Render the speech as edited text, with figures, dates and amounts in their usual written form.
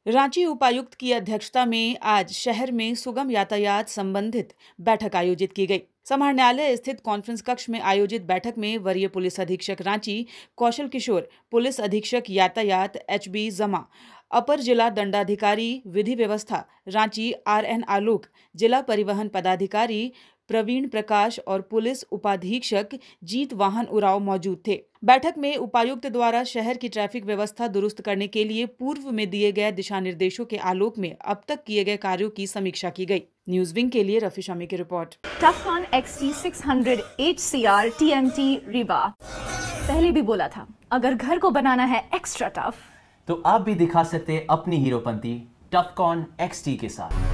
रांची उपायुक्त की अध्यक्षता में आज शहर में सुगम यातायात संबंधित बैठक आयोजित की गई। समाहरणालय स्थित कॉन्फ्रेंस कक्ष में आयोजित बैठक में वरीय पुलिस अधीक्षक रांची कौशल किशोर, पुलिस अधीक्षक यातायात HB जमा, अपर जिला दंडाधिकारी विधि व्यवस्था रांची RN आलोक, जिला परिवहन पदाधिकारी प्रवीण प्रकाश और पुलिस उपाधीक्षक जीत वाहन उराव मौजूद थे। बैठक में उपायुक्त द्वारा शहर की ट्रैफिक व्यवस्था दुरुस्त करने के लिए पूर्व में दिए गए दिशा निर्देशों के आलोक में अब तक किए गए कार्यों की समीक्षा की गई। न्यूज विंग के लिए रफी शामी की report. Tufcon XT 600 HCR TMT Rewa. पहले भी बोला था, अगर घर को बनाना है एक्स्ट्रा टफ तो आप भी दिखा सकते हैं अपनी हीरोपंती टफकॉन XT के साथ।